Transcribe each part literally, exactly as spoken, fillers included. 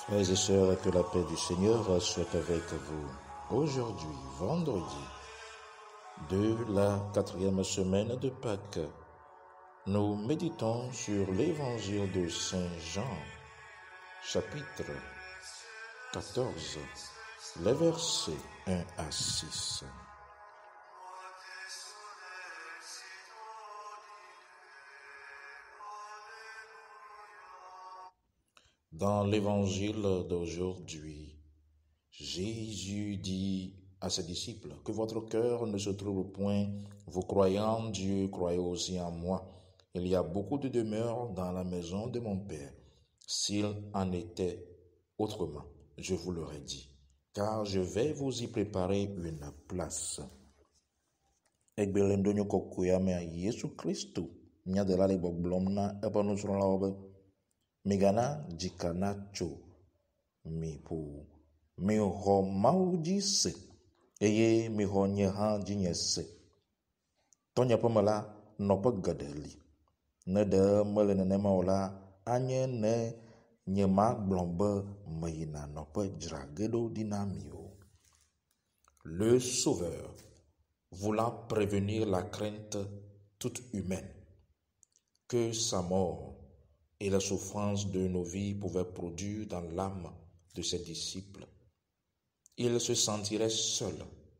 Frères et sœurs, que la paix du Seigneur soit avec vous. Aujourd'hui, vendredi de la quatrième semaine de Pâques, nous méditons sur l'évangile de Saint Jean, chapitre quatorze, les versets un à six. Dans l'évangile d'aujourd'hui, Jésus dit à ses disciples que votre cœur ne se trouble point, vous croyez en Dieu, croyez aussi en moi. Il y a beaucoup de demeures dans la maison de mon Père. S'il en était autrement, je vous l'aurais dit, car je vais vous y préparer une place. Egbelendonyo kokuyame Yesu Kristo, nyadela boblomna epanusrolaobe. Megana jikanacho mipo miho maudise eye miho nyeha jinyese tonya pamela nopa gadeli ne de mele nenema ola anye ne nyema glombe meina nopa dragedo dinamio. Le Sauveur, voulant prévenir la crainte toute humaine que sa mort et la souffrance de nos vies pouvaient produire dans l'âme de ses disciples, il se sentirait seul.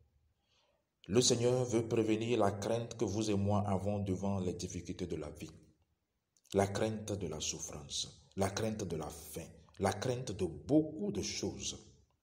Le Seigneur veut prévenir la crainte que vous et moi avons devant les difficultés de la vie, la crainte de la souffrance, la crainte de la faim, la crainte de beaucoup de choses.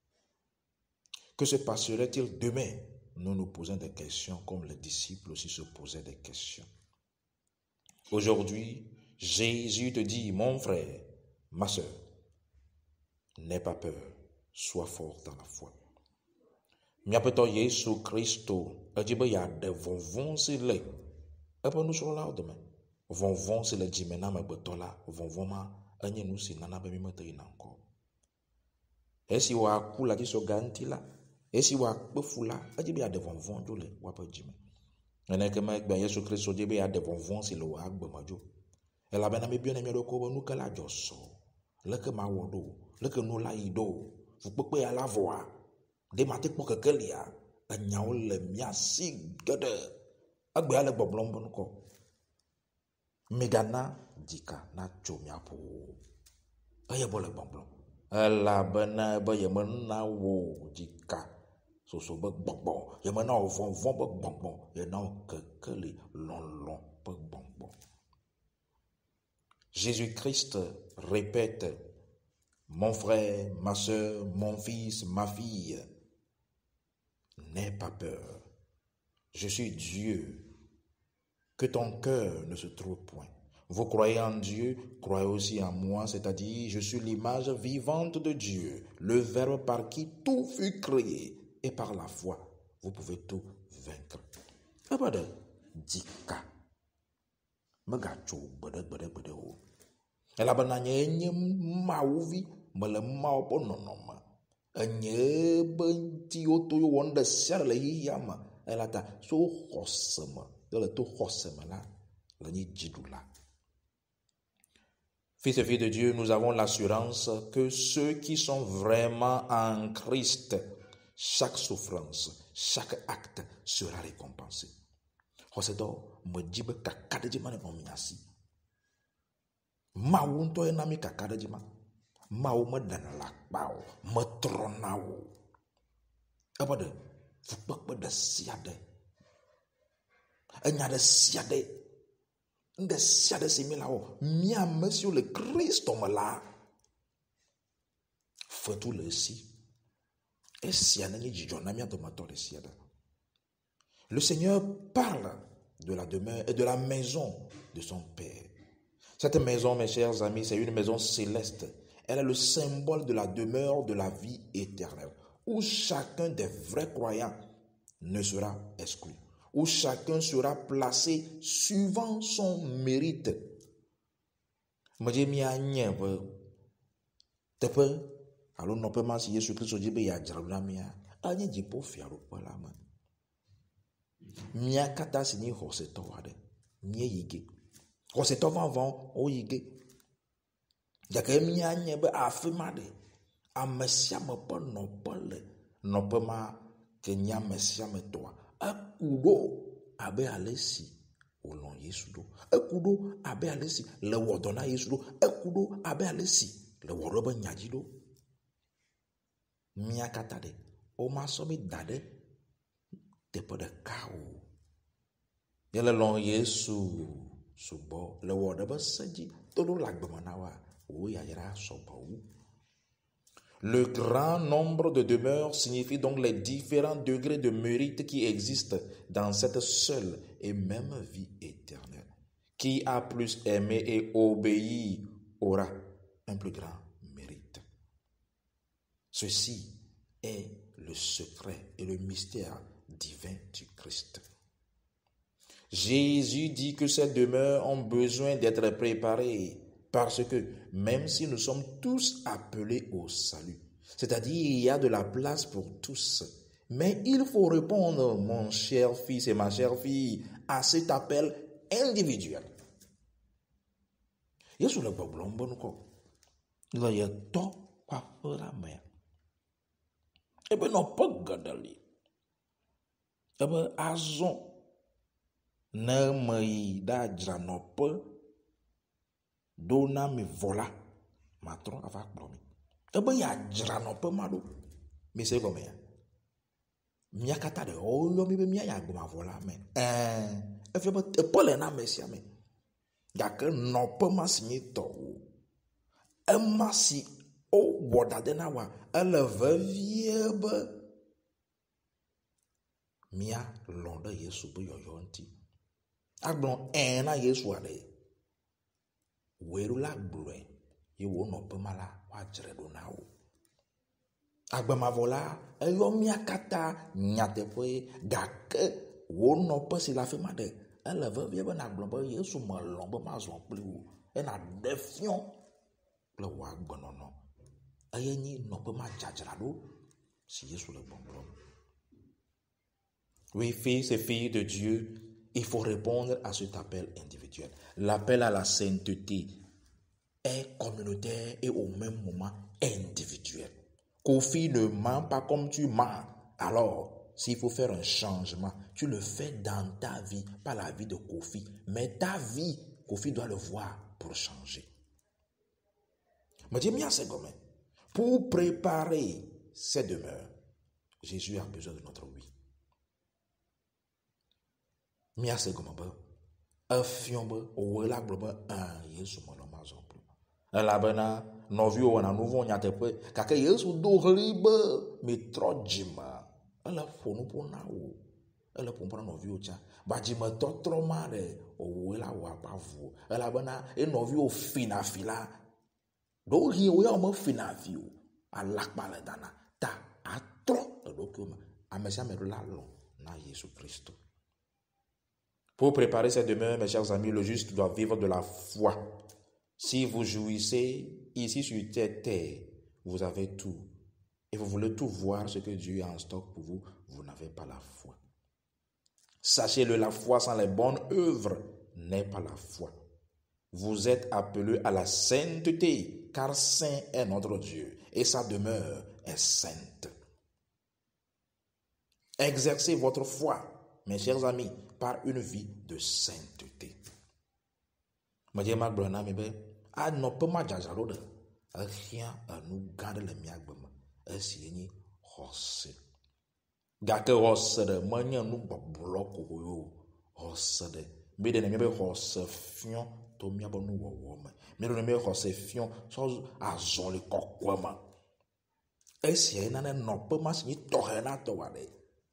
Que se passerait-il demain? Nous nous posons des questions comme les disciples aussi se posaient des questions. Aujourd'hui, Jésus te dit, mon frère, ma sœur, n'aie pas peur, sois fort dans la foi. Miapeto Yesu Kristo, ajibe ya de vonvon si le, epa nous sur la demain. Vonvon si le jimena me betola, vonvon ma, anye nous si nana be mi mete inanko. Esi wa kula di so ganti la, esi wa kpefula, ajibe ya de vonvon jo le, wapa jime. Ene kema ekbe Yesu Kristo jibe ya de vonvon si le wa agbe majo. Ela bena mi bien emiro ko nu kala joso leke ma wodo leke nu la ido fukpekpe ya la voa de mate kpo kekelia anyawo le miasi gede agbe ale gboblom bon ko megana dika na cho miapo aye bole gboblom ela bena be ye mena wo dika soso be gbogbo ye mena o von von be gbogbo ye na kekeli lon lon be gbogbo. Jésus-Christ répète, mon frère, ma soeur, mon fils, ma fille, n'aie pas peur. Je suis Dieu. Que ton cœur ne se trouve point. Vous croyez en Dieu, croyez aussi en moi, c'est-à-dire je suis l'image vivante de Dieu, le Verbe par qui tout fut créé, et par la foi, vous pouvez tout vaincre. Abada, dika. Magacho bede bede bede o. Ela bana nye mauvi mele mau pononoma. Enye benti oto yo wonde serle hiyama. Ela ta so hosema. Dele to hosema la. La ni jidula. Fils et filles de Dieu, nous avons l'assurance que ceux qui sont vraiment en Christ, chaque souffrance, chaque acte sera récompensé. Hosedo me jibe kakade jima ne omiasi. Ma wunto enami kakade jima. Ma wu me dan lakbao, me tronao. Abade, fukbakbe de siade. Enya de siade. Nde siade similao. Mia monsieur le Christ me la. Fetu le si. E siade ni jijona mia tomato le siade. Le Seigneur parle de la demeure et de la maison de son Père. Cette maison, mes chers amis, c'est une maison céleste. Elle est le symbole de la demeure de la vie éternelle, où chacun des vrais croyants ne sera exclu, où chacun sera placé suivant son mérite. Alors, non peut si Jésus-Christ dit ya jarunamia, anye jipo fiaro pala man. Mia kata sini hoseto wade, mie yige. Hoseto van van o yige. Jake mia nye be afimade. ame sia ame ƒe nɔƒe le nɔƒe ma ke nye ame sia ame tɔa eku ɖo abe ale si wòlɔ̃ Yesu ɖo, eku ɖo abe ale si le wɔ dɔ na Yesu ɖo, eku ɖo abe ale si le wɔ ɖo ebe nya dzi ɖo. Mía katã ɖe womasɔ mi da ɖe teƒe ɖeka o. Yele lɔ̃ Yesu sugbɔ le wɔ ɖe be se dzi to ɖo le agbeme na wa wo yayra sɔgbɔ wu. Le grand nombre de demeures signifie donc les différents degrés de mérite qui existent dans cette seule et même vie éternelle. Qui a plus aimé et obéi aura un plus grand mérite. Ceci est le secret et le mystère divin du Christ. Jésus dit que ces demeures ont besoin d'être préparées parce que même si nous sommes tous appelés au salut, c'est-à-dire il y a de la place pour tous, mais il faut répondre, mon cher fils et ma chère fille, à cet appel individuel. Yesu le gbɔgblɔm be nukɔ le yetɔ ƒe aƒe la me ebe nɔƒe geɖe li ebe azɔ ne me yi ɖe adzranɔƒe ɖo na mi vɔ la matrɔ ava kplɔ mi ebe yeadzra nɔƒe ma ɖo. Mi se gɔmea? Mía katã ɖe woyɔ mi be mía yi agbemavɔ la me. Ɛɛ efia be teƒe le na ame sia me. Gake nɔƒe ma si nye tɔ o. Ema si wowɔ ɖa de na wa ele vevie be mía lɔ̃ ɖe Yesu be yɔyɔ ŋuti. Agblɔ ɛɛ na Yesu aɖe. Woe ɖo la gblɔe ye wo nɔƒe ma la woadzre ɖo na wo. Agbemavɔ la eyɔ mía katã nyateƒe gake wo nɔƒe si le afi ma ɖe ele vevie be nagblɔ be Yesu melɔ̃ be mazɔ kpli wo ena ɖe fiɔ kple wò agbenɔnɔ. Eye nyi nɔƒe ma dzadzra ɖo si Yesu le gbɔgblɔm. Oui, fils et filles de Dieu, il faut répondre à cet appel individuel. L'appel à la sainteté est communautaire et au même moment individuel. Kofi ne ment pas comme tu mens. Alors, s'il faut faire un changement, tu le fais dans ta vie, pas la vie de Kofi. Mais ta vie, Kofi doit le voir pour changer. Mais dis bien, c'est comme pour préparer ces demeures, Jésus a besoin de notre oui. Mia se gɔme be efiɔ be wòwoe la gblɔ be ɛɛ Yesu melɔ̃ mazɔ kpli o. Elabena nɔviwo wɔna nu vɔ̃ nyateƒe gake Yesu do ɣli be mitrɔ dzime. Ele ƒo nu ƒo na wo. Ele ƒo nu na nɔviwo tsã. Ba dzimetɔtrɔ ma ɖe wòwoe la wɔ akpa vu. Elabena ye nɔviwo fina fi la ɖewo hi wo ya wo mefina fi o. Alakpa le dana ta atrɔ eɖokuiwo me. Ame sia ame ɖo la lɔ̃ na Yesu Kristo. Pour préparer cette demeure, mes chers amis, le juste doit vivre de la foi. Si vous jouissez ici sur cette terre, vous avez tout. Et vous voulez tout voir ce que Dieu a en stock pour vous, vous n'avez pas la foi. Sachez-le, la foi sans les bonnes œuvres n'est pas la foi. Vous êtes appelés à la sainteté, car saint est notre Dieu, et sa demeure est sainte. Exercez votre foi, mes chers amis, par une vie de sainteté. Madje ma gblɔ na mi be anɔƒe ma dzadzra ɖo ɖe ehia enu gã ɖe le mía gbe me esi nye xɔse. Gake xɔse ɖe menye nu gbɔgblɔ ko o. Xɔse ɖe mi ɖe ne mi be xɔse fiɔ to míabe nuwɔwɔ me. Mi ɖe ne mi be xɔse fiɔ sɔ azɔli kɔkɔe me. Esia nane nɔƒe ma si nye tɔxɛ na tɔwa ɖe.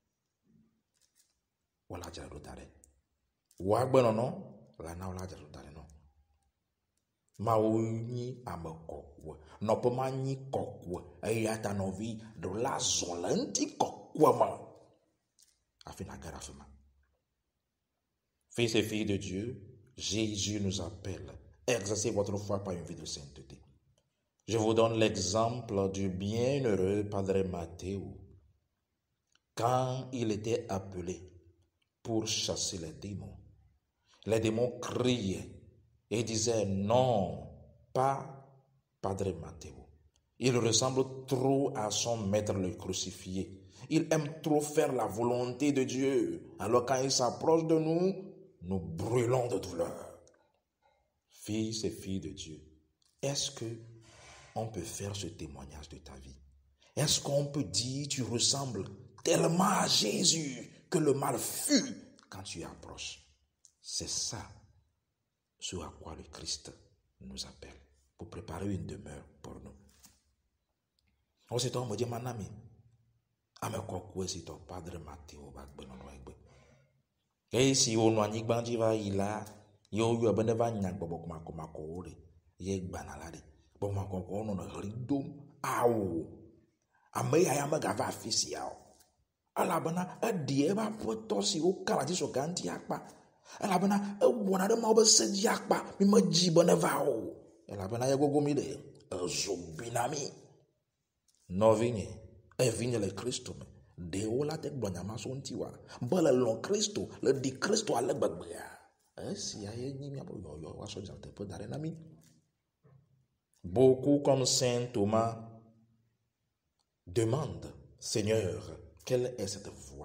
Wala dzra ɖo da ɖe. Wò agbenɔnɔ la na wala dzra ɖo da ɖe nɔ. Mawo nyi ame kɔkɔe. Nɔƒe ma nyi kɔkɔe. Eya ta nɔvi ɖo la zɔ le ŋuti kɔkɔe me. Afi na ge ɖe afi ma. Fils et filles de Dieu, Jésus nous appelle. Exercez votre foi par une vie de sainteté. Je vous donne l'exemple du bienheureux Padre Matteo. Quand il était appelé pour chasser les démons, les démons criaient et disaient non, pas Padre Matteo. Il ressemble trop à son maître le crucifié. Il aime trop faire la volonté de Dieu. Alors quand il s'approche de nous, nous brûlons de douleur. Fils et filles de Dieu, est-ce que on peut faire ce témoignage de ta vie? Est-ce qu'on peut dire tu ressembles tellement à Jésus que le mal fuit quand tu approches? C'est ça ce à quoi le Christ nous appelle pour préparer une demeure pour nous. On s'est dit, dit, mon ami, amekoko si ton padre Matteo bagbe non egbe. Et si on a ni bandi va ila, yo yo bene va nyak bobo kuma kuma ko ore, ye gbanalade. Bo ma ko ko no no ridom awo. Ame ya ya maga va fisia. Ala bana adie ba poto si o kala ji so ganti akpa. Ala bana e wona de ma obe se ji akpa, mi ma ji bene va o. Ala bana ya gogo mi de, zo binami. No vigne, e vigne le Cristo me. De ola tek blonyama son tiwa. Ba le lon Cristo, le di Cristo ale gbagbe ya. E si ya ye ni mi abo yo yo wa so jante pe dare na mi. Beaucoup comme Saint Thomas demandent, Seigneur, quelle est cette voie?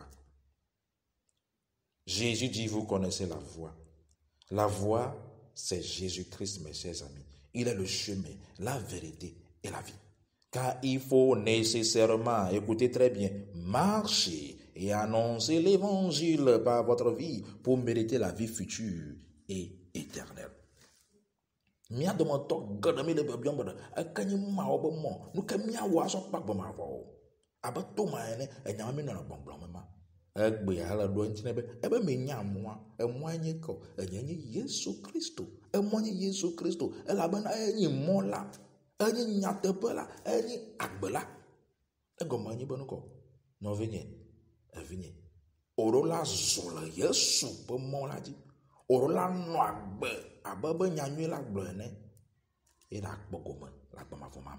Jésus dit, vous connaissez la voie. La voie, c'est Jésus-Christ, mes chers amis. Il est le chemin, la vérité et la vie. Car il faut nécessairement, écoutez très bien, marcher et annoncer l'évangile par votre vie pour mériter la vie future et éternelle. Mia de mon toc, gadami le bebion, a canny mao, nous can mia was of Pagmavo. Abato mine, and yamin on a bombloma. Egbe ala dointinebe, ebe me nyamwa, e mwanye ko, e nyenye Yesu Christo, e mwenye Yesu Christo, e labana enyi mola. Enyi nyatepela, enyi agbela. Ego manyi bonuko. No vinye. E vinye. Orola zola Yesu pe mola di. Orola no agbe. Abebe nyanyu la gblene. E la akpogome. La akpoma fomame.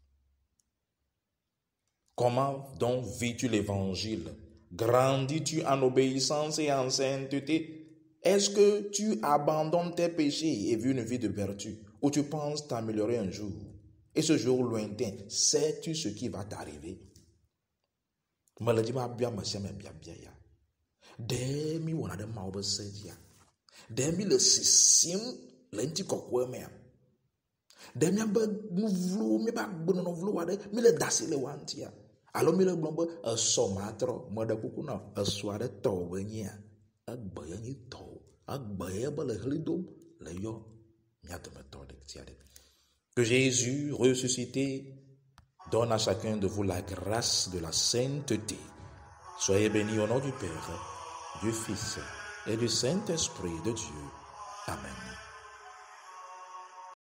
Comment donc vis-tu l'évangile? Grandis-tu en obéissance et en sainteté? Est-ce que tu abandonnes tes péchés et vis une vie de vertu? Ou tu penses t'améliorer un jour? Et ce jour lointain, sais-tu ce qui va t'arriver? Maladie m'a bien monsieur mais bien bien ya. Demi wona de maobe sedia. Demi le sisim lenti kokwe me. Demi ba muvlu mi ba gbono no vlu wade mi le dasile wantia. Alo mi le glombe e somatro moda kukuna e swade to benya. Agba yanyi to. Agba ya ba le hlidom le yo nyate metode tiade. Que Jésus ressuscité donne à chacun de vous la grâce de la sainteté. Soyez bénis au nom du Père, du Fils et du Saint-Esprit de Dieu. Amen.